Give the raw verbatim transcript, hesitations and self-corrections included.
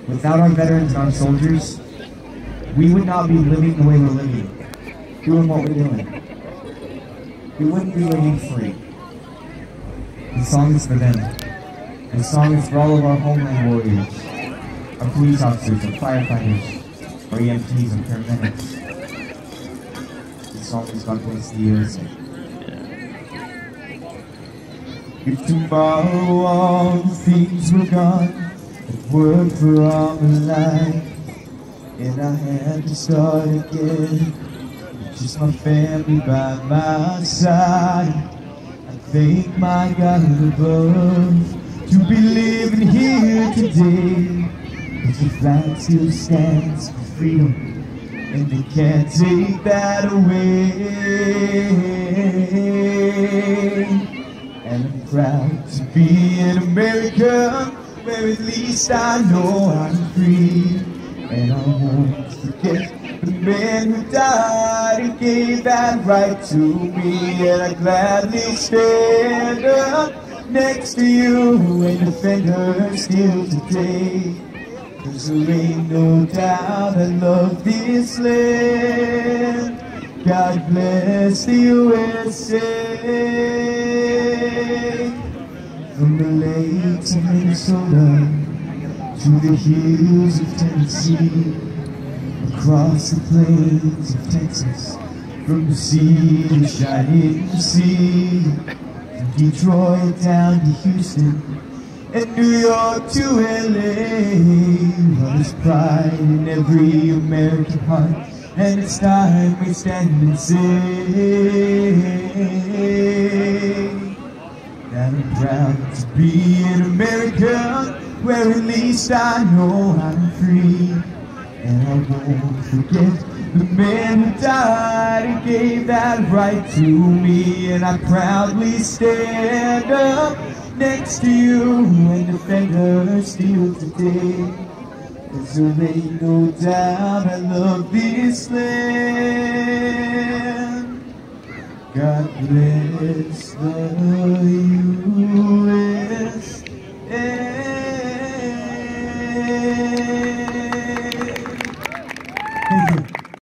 Without our veterans and our soldiers, we would not be living the way we're living, doing what we're doing. We wouldn't be living free. This song is for them. This song is for all of our homeland warriors, our police officers, our firefighters, our E M Ts, and paramedics. This song is God Bless the U S A. If tomorrow all the things were gone that worked for all my life, and I had to start again, just my family by my side, I thank my God above to be living here today, cause the flag still stands for freedom, and they can't take that away. And I'm proud to be an American, where at least I know I'm free. And I won't forget the men who died and gave that right to me. And I gladly stand up next to you and defend her still today. Cause there ain't no doubt I love this land. God bless the U S A. From the lakes of Minnesota to the hills of Tennessee, across the plains of Texas, from the sea to shining sea, from Detroit down to Houston, and New York to L A. Well, there's pride in every American heart, and it's time we stand and say that I'm proud to be an American, where at least I know I'm free. And I won't forget the men who died and gave that right to me. And I proudly stand up next to you and defend her still today. Cause there ain't no doubt I love this land. God bless the